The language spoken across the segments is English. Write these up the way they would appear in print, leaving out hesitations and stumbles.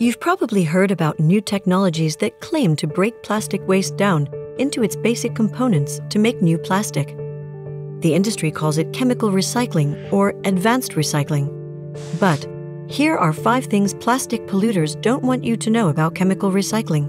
You've probably heard about new technologies that claim to break plastic waste down into its basic components to make new plastic. The industry calls it chemical recycling or advanced recycling. But here are 5 things plastic polluters don't want you to know about chemical recycling.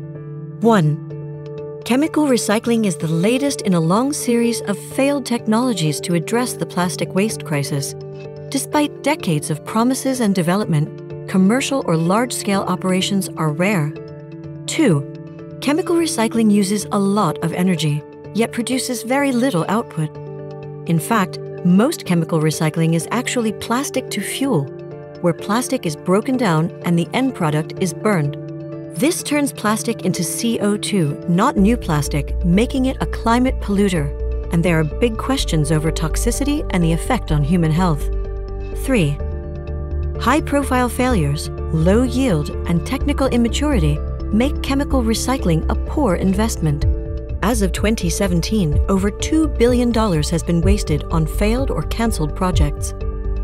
1. Chemical recycling is the latest in a long series of failed technologies to address the plastic waste crisis. Despite decades of promises and development, commercial or large-scale operations are rare. 2. Chemical recycling uses a lot of energy, yet produces very little output. In fact, most chemical recycling is actually plastic to fuel, where plastic is broken down and the end product is burned. This turns plastic into CO2, not new plastic, making it a climate polluter. And there are big questions over toxicity and the effect on human health. 3. High-profile failures, low yield, and technical immaturity make chemical recycling a poor investment. As of 2017, over $2 billion has been wasted on failed or cancelled projects.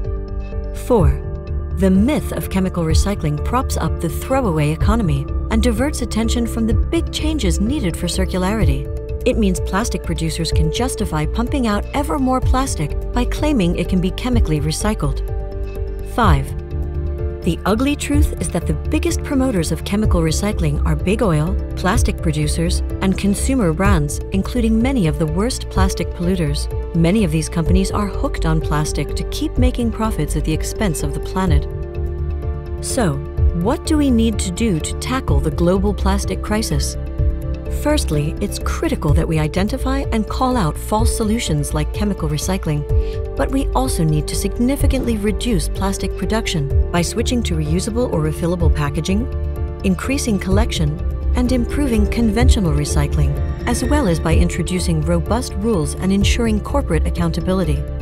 4. The myth of chemical recycling props up the throwaway economy and diverts attention from the big changes needed for circularity. It means plastic producers can justify pumping out ever more plastic by claiming it can be chemically recycled. 5. The ugly truth is that the biggest promoters of chemical recycling are big oil, plastic producers, and consumer brands, including many of the worst plastic polluters. Many of these companies are hooked on plastic to keep making profits at the expense of the planet. So, what do we need to do to tackle the global plastic crisis? Firstly, it's critical that we identify and call out false solutions like chemical recycling. But we also need to significantly reduce plastic production by switching to reusable or refillable packaging, increasing collection, and improving conventional recycling, as well as by introducing robust rules and ensuring corporate accountability.